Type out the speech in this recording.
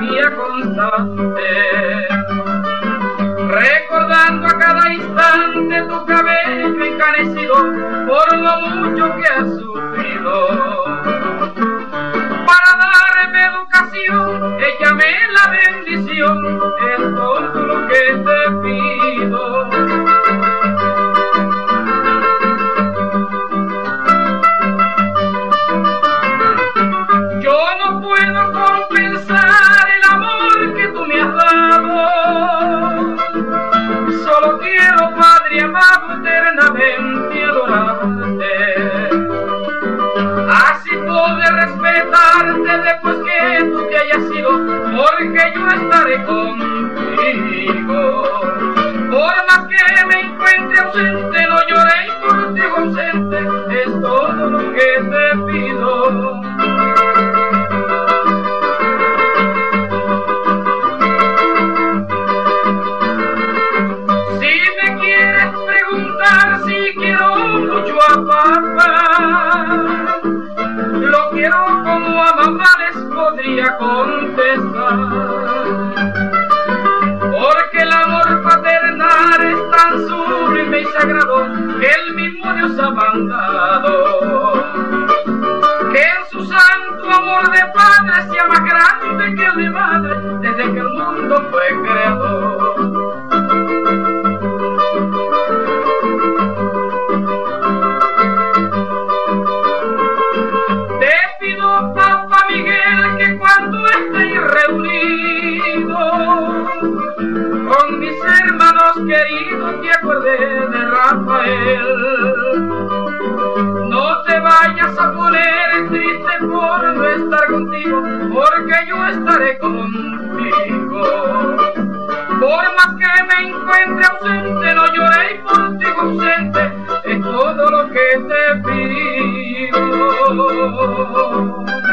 mía constante, recordando a cada instante tu cabello encanecido por lo mucho que has sufrido. Para darme educación, échame la bendición, es todo lo que te pido. Yo no puedo compensar el amor que tú me has dado, solo quiero, Padre amado, eternamente adorarte. Así podré respetarte después que tú te hayas ido, porque yo estaré contigo. Por más que me encuentre ausente, no lloré por ti ausente, es todo lo que te pido. Si quiero mucho a papá, lo quiero como a mamá les podría contestar, porque el amor paternal es tan sublime y sagrado que el mismo Dios ha mandado, que en su santo amor de padre sea más grande que el de madre desde que el mundo fue creado. Con mis hermanos queridos te acordé de Rafael. No te vayas a poner triste por no estar contigo, porque yo estaré contigo. Por más que me encuentre ausente, no lloré por ti ausente, es todo lo que te pido.